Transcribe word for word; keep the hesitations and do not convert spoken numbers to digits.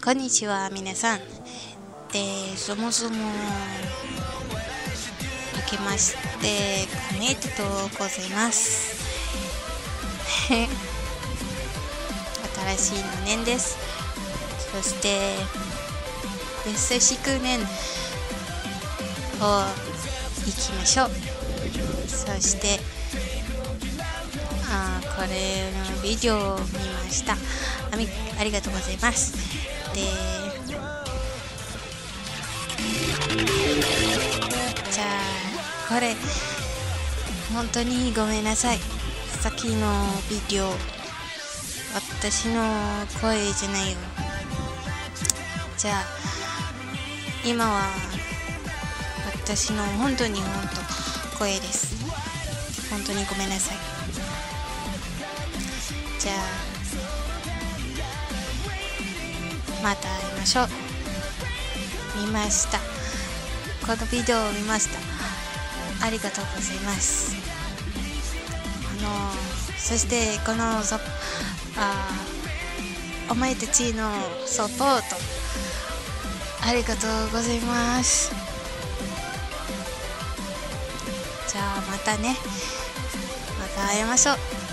こんにちは皆さん。で、そもそも明けましておめでとうございます。新しいの年です。そしてよしく年をいきましょう。そしてあこれのビデオを見ました。あみありがとうございます。でじゃあこれ本当にごめんなさい。さっきのビデオ私の声じゃないよ。じゃあ今は私の本当に本当声です。本当にごめんなさい。じゃあまた会いましょう。見ました。このビデオを見ました。ありがとうございます。あのそしてこのそあお前たちのサポートありがとうございます。じゃあまたね。また会いましょう。